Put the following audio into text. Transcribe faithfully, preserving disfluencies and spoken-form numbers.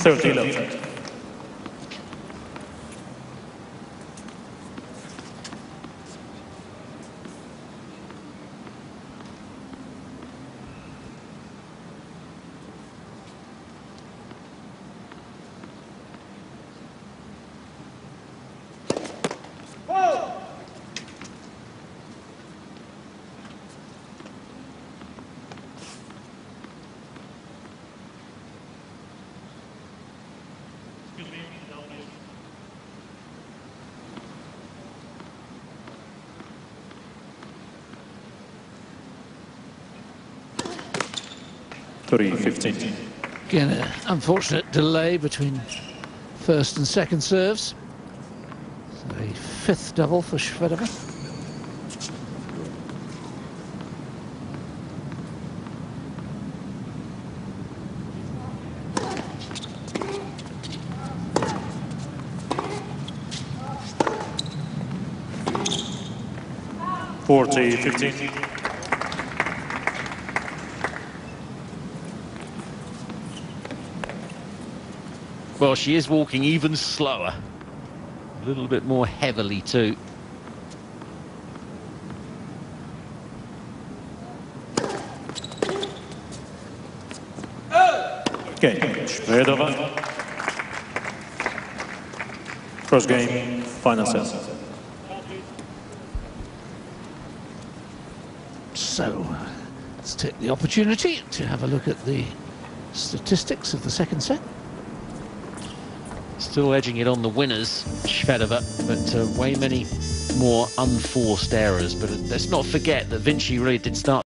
thirty love. three fifteen. Again, an unfortunate delay between first and second serves. So a fifth double for Shvedova. forty fifteen. Well, she is walking even slower, a little bit more heavily too. Okay, Shvedova. First game, final set. So, let's take the opportunity to have a look at the statistics of the second set. Still edging it on the winners, Shvedova, but uh, way many more unforced errors. But let's not forget that Vinci really did start